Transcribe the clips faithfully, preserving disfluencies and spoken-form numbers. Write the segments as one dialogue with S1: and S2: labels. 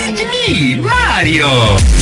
S1: It's me, Mario!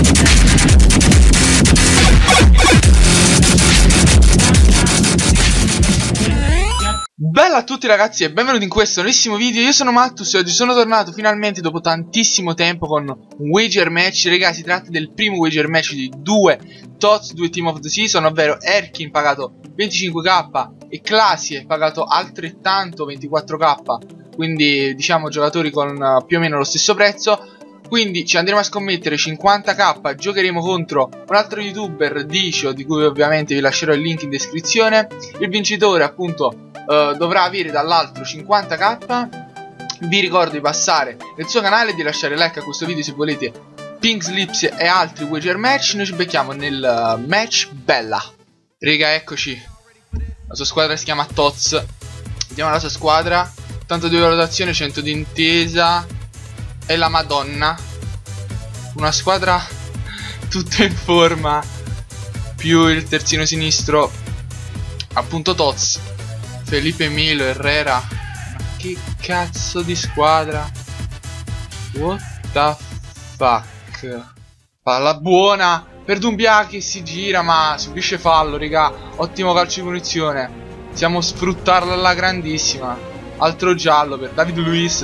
S2: Bella a tutti ragazzi e benvenuti in questo nuovissimo video. Io sono Mattus e oggi sono tornato finalmente dopo tantissimo tempo con un wager match. Ragazzi, si tratta del primo wager match di due T O T S, due Team of the Season, ovvero Erkin pagato venticinque K e Clasie pagato altrettanto ventiquattro K. Quindi diciamo giocatori con uh, più o meno lo stesso prezzo. Quindi ci andremo a scommettere cinquanta K, giocheremo contro un altro youtuber, Dicio, di cui ovviamente vi lascerò il link in descrizione. Il vincitore appunto Uh, dovrà avere dall'altro cinquanta K. Vi ricordo di passare nel suo canale e di lasciare like a questo video se volete Pink Slips e altri wager match. Noi ci becchiamo nel uh, match bella. Raga, eccoci. La sua squadra si chiama T O T S. Vediamo la sua squadra. Tanto di valutazione, cento di intesa e la Madonna. Una squadra tutta in forma, più il terzino sinistro appunto T O T S, Felipe Milo, Herrera. Ma che cazzo di squadra? What the fuck? Palla buona per Dumbia che si gira ma subisce fallo, raga. Ottimo calcio di punizione. Possiamo sfruttarla alla grandissima. Altro giallo per David Luiz.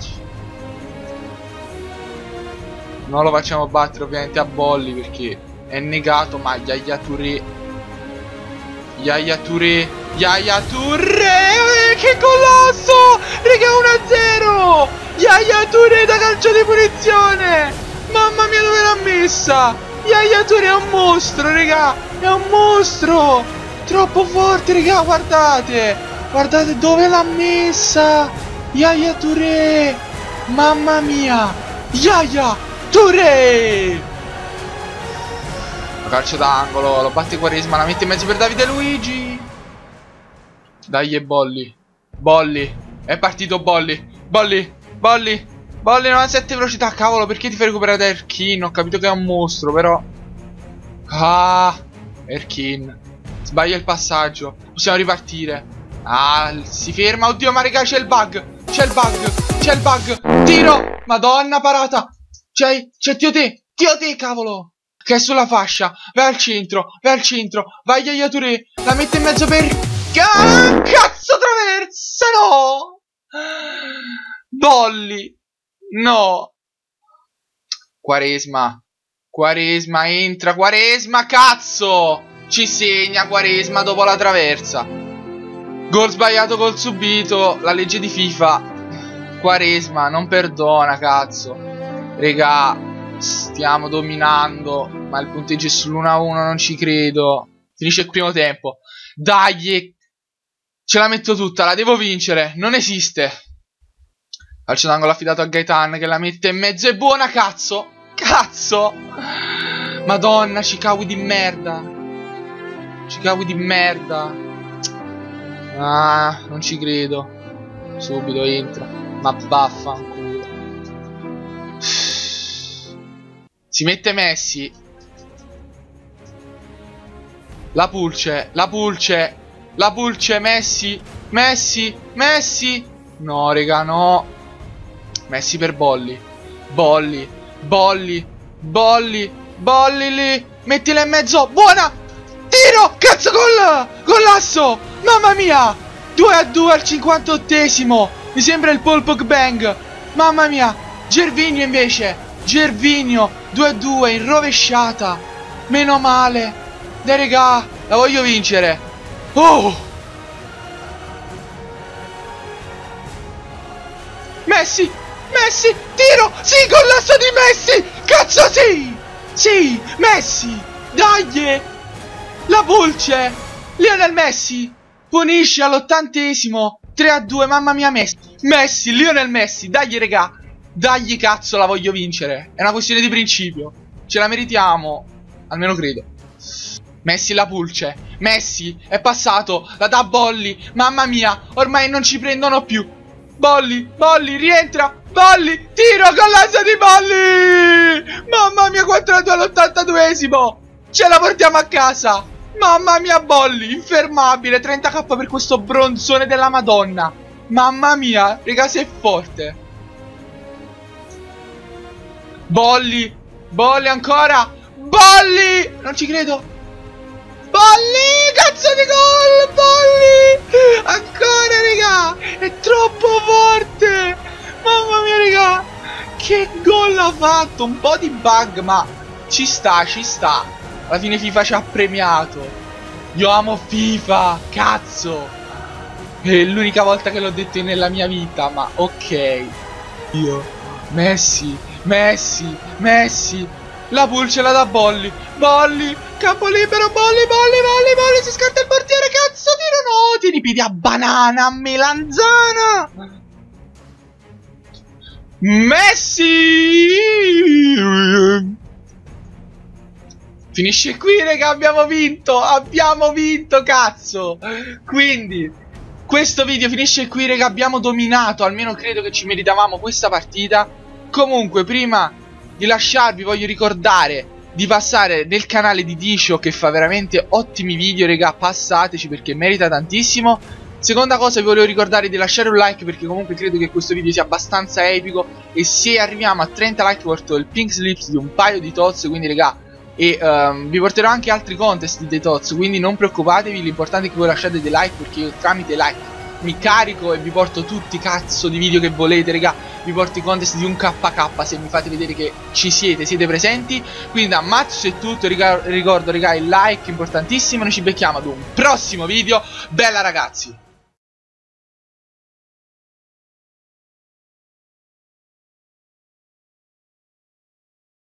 S2: Non lo facciamo battere ovviamente a bolli perché è negato, ma Yaya Touré. Yaya Touré. Yaya Touré, che colosso! Raga, uno a zero! Yaya Touré da calcio di punizione! Mamma mia, dove l'ha messa? Yaya Touré è un mostro, raga! È un mostro! Troppo forte, raga, guardate! Guardate dove l'ha messa! Yaya Touré! Mamma mia! Yaya Touré! Calcio d'angolo, lo batte Quaresma, la mette in mezzo per Davide Luigi. Dai e Bolli. Bolli. È partito Bolli. Bolli. Bolli. Bolli novantasette velocità. Cavolo, perché ti fai recuperare da Erkin? Ho capito che è un mostro, però. Ah, Erkin. Sbaglia il passaggio. Possiamo ripartire. Ah, si ferma. Oddio, ma raga, c'è il bug. C'è il bug. C'è il bug. Tiro. Madonna, parata. C'è, c'è Tio Te. Tio Te, cavolo. Che è sulla fascia. Vai al centro. Vai al centro. Vai Yaya Touré. La mette in mezzo per... Ah, cazzo, traversa, no! Bolli, no! Quaresma, Quaresma, entra, Quaresma, cazzo! Ci segna Quaresma dopo la traversa. Gol sbagliato, gol subito, la legge di FIFA. Quaresma, non perdona, cazzo. Regà, stiamo dominando, ma il punteggio è sull'uno a uno, non ci credo. Finisce il primo tempo. Dai, ce la metto tutta, la devo vincere, non esiste. Calcio d'angolo affidato a Gaetan che la mette in mezzo, è buona, cazzo. Cazzo. Madonna, Chicago di merda. Chicago di merda. Ah, non ci credo. Subito entra. Ma vaffanculo. Si mette Messi. La pulce, la pulce, la pulce, Messi, Messi, Messi. No, raga, no. Messi per Bolli. Bolli, Bolli, Bolli, Bolli lì. Mettila in mezzo, buona. Tiro, cazzo, gol, golasso. Mamma mia. due a due al cinquantottesimo. Mi sembra il Paul Pogba. Mamma mia. Gervinho invece. Gervinho, due a due in rovesciata. Meno male. Dai raga, la voglio vincere. Oh! Messi! Messi! Tiro! Sì, collasso di Messi! Cazzo sì! Sì! Messi! Dai! La pulce! Lionel Messi! Punisce all'ottantesimo! tre a due, mamma mia, Messi! Messi! Lionel Messi! Dai raga! Dai, cazzo, la voglio vincere! È una questione di principio! Ce la meritiamo! Almeno credo. Messi la pulce. Messi è passato. La dà Bolli. Mamma mia, ormai non ci prendono più. Bolli, Bolli, rientra. Bolli, tiro, golasso di Bolli. Mamma mia, quattro a due all'ottantaduesimo. Ce la portiamo a casa. Mamma mia, Bolli, infermabile. trenta K per questo bronzone della Madonna. Mamma mia, raga, sei forte. Bolli. Bolli ancora. Bolli. Non ci credo. Bolli. Cazzo di gol. Bolli. Ancora, raga. È troppo forte. Mamma mia, raga. Che gol ha fatto. Un po' di bug, ma ci sta, ci sta. Alla fine FIFA ci ha premiato. Io amo FIFA. Cazzo. È l'unica volta che l'ho detto nella mia vita, ma ok. Io Messi, Messi, Messi. La pulcela da Bolli. Bolli, campo libero, Bolli, Bolli, Bolli, Bolli. Si scatta il portiere, cazzo, tiro no. Tieni i piedi a banana, a melanzana. Messi. Finisce qui, raga, abbiamo vinto. Abbiamo vinto, cazzo. Quindi questo video finisce qui, raga, abbiamo dominato, almeno credo che ci meritavamo questa partita. Comunque, prima di lasciarvi voglio ricordare di passare nel canale di Disho, che fa veramente ottimi video, raga, passateci perché merita tantissimo. Seconda cosa, vi volevo ricordare di lasciare un like perché comunque credo che questo video sia abbastanza epico. E se arriviamo a trenta like porto il pink slips di un paio di tots, quindi raga. E um, vi porterò anche altri contest dei tots, quindi non preoccupatevi, l'importante è che voi lasciate dei like perché io tramite like mi carico e vi porto tutti i cazzo di video che volete, raga. Vi porto i contest di un K K se mi fate vedere che ci siete, siete presenti. Quindi da Matsu è tutto, ricordo, raga, il like importantissimo. Noi ci becchiamo ad un prossimo video. Bella ragazzi.